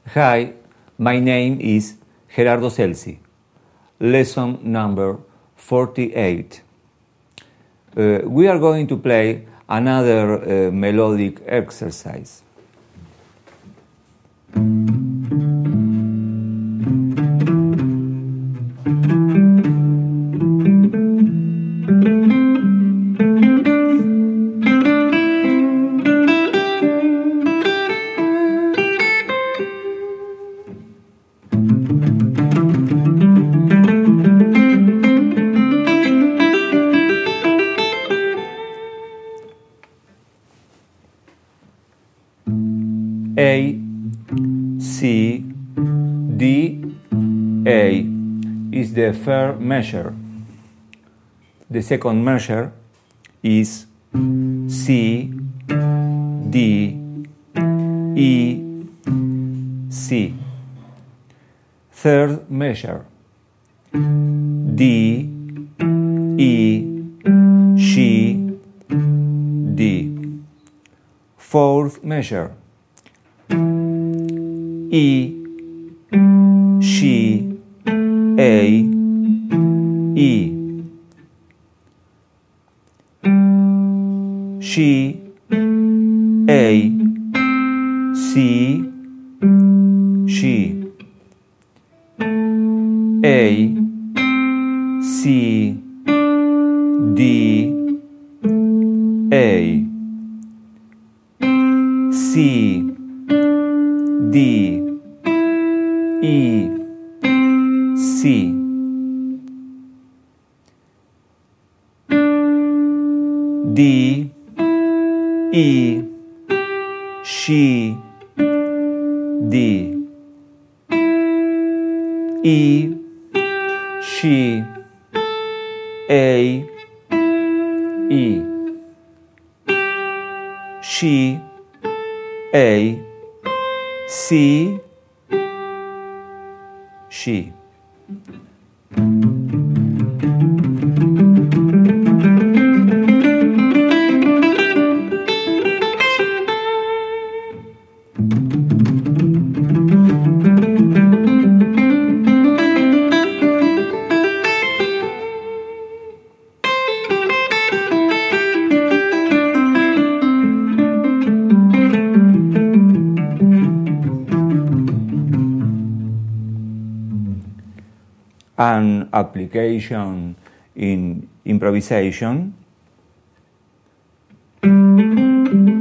Hi, my name is Gerardo Celsi. Lesson number 48. We are going to play another melodic exercise. A, C, D, A is the first measure. The second measure is C, D, E, C. Third measure, D, E, G, D. Fourth measure, E, G, A, E. G, A, C, G. A, C, D, A. C, D, E, C. D, E, G, D. E, G, A, E. G, A, C, G. An application in improvisation.